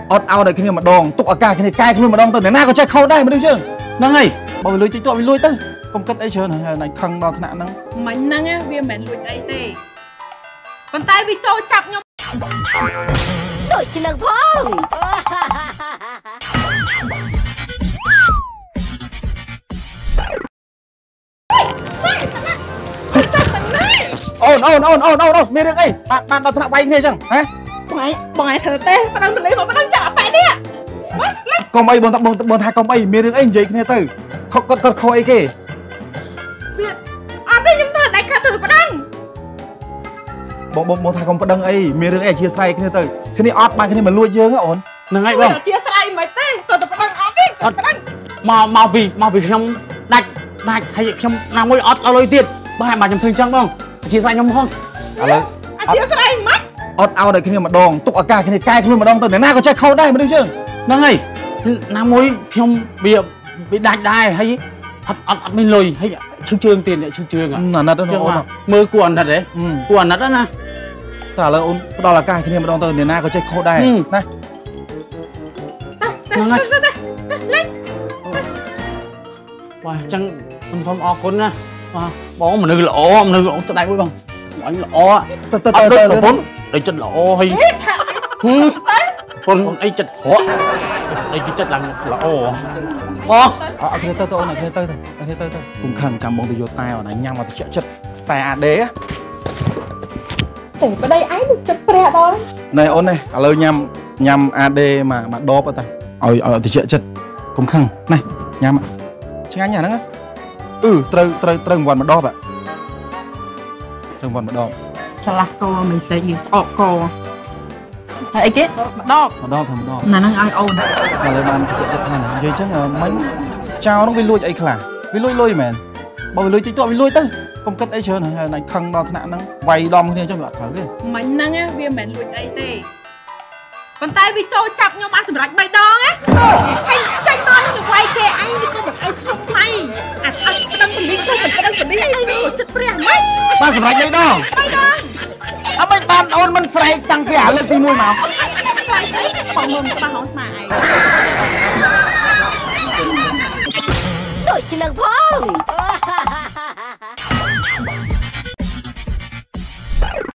อดเอาได้แค่นี้มาดองตุกอากาศแค่นี้ใกล้ขึ้นมาดองตัวไหนหน้าก็ใช้เข้าได้มาดึงเชื่อนั่งไงบอกลุยจิ๊กตัวไปลุยตั้งผมกัดไอ้เชิญไหนคังนอนขนาดนั้นมันนั่งไงเวียแมนลุยไอ้เต้ปันไตวิโจจับยมโดยชินังพงโอนมีเรื่องไอ้บ้านเราถนัดไปไงจังฮะบอยเธอเต้ปนังทะเลผมปนังจับไปเนี่ยกองไอ้บนทางกองไอ้มีเรื่องไอ้ยิงเนี่ยตื้อเขาไอ้เก๋ได้ยังนอนได้ค่ะตื่นปนังบนทางกองปนังไอ้มีเรื่องไอ้เชียร์ไซค์เนี่ยตื้อทีนี้ออดมาทีนี้มันลุยเยอะอ่ะโอนนั่งไงบ้างเชียร์ไซค์ไหมเต้ตื่นปนังออดดิปนังมาvìខ្ញុំដាច់ហើយខ្ញុំណាមួយអត់ឲ្យលុយទៀតបាទខ្ញុំធ្វើអញ្ចឹងបងអធិស្ឋានខ្ញុំផងឥឡូវអធិស្ឋានមិនអត់ឲ្យតែគ្នាម្ដងទុកអាកាសគ្នាកែខ្លួនម្ដងទៅណាក៏ចេះខោដែរមិនដឹងជើងហ្នឹងហើយណាមួយខ្ញុំវាដាច់ដែរហើយអត់មានលុយហើយឈឹងជើងទៀតឈឹងជើងអាណិតហ្នឹងអូនមើលគួរអាណិតហ៎គួរអាណិតណាតែឥឡូវអូនផ្ដល់អាកាសគ្នាម្ដងទៅណាក៏ចេះខោដែរណាហ្នឹងហើយបាទអញ្ចឹងខ្ញុំសូមអរគុណណាបាទបងមនុស្សល្អស្ដាយមួយបងអញល្អទៅប្រពន្ធដូចចិត្តល្អហើយប្រពន្ធអីចិត្តក្រក់អីគេចិត្តឡើងល្អបងអត់គ្នាទៅអូនអត់គ្នាទៅគុំខឹងចាំបងទៅយកតែអូនញ៉ាំមកតិចចិត្តតែអាដេតែប្តីឯងនឹងចិត្តព្រះដល់ណែអូននេះឥឡូវញ៉ាំអាដេមកដបទៅឲ្យតិចចិត្តគុំខឹងណែញ៉ាំឆ្ងាញ់អាហ្នឹងត្រូវវត្តម្ដបត្រូវវត្តម្ដបឆ្លាស់កមិនសេយស្អកកហើយអីគេម្ដបណាហ្នឹងឲ្យអូនឥឡូវបានចិត្តថានិយាយចឹងមិញចៅហ្នឹងវាលួចអីខ្លះវាលួយមែនបើវាលួចតិចតវាលួយទៅកុំគិតអីច្រើនហើយខឹងដល់ថ្នាក់ហ្នឹងវាយដំគ្នាចឹងវាអត់ត្រូវទេមិញហ្នឹងវាមិនលួចអីទេប៉ុន្តែវាចូលចាប់ខ្ញុំអាចសម្រេច3ដងណាហើយចាញ់ដល់ទៅវាយគេអញវាក៏មិនឲ្យខ្ញុំថ្លៃអាប្តឹងពលីសទៅប្តឹងពលីសអីចិត្តព្រះម៉េចបានសម្រេច3ដងអត់មិនបានអូនមិនស្រែកតាំងពីលើកទី1មកបងមុំច្បាស់ហោស្មាឯងโดยชินังพง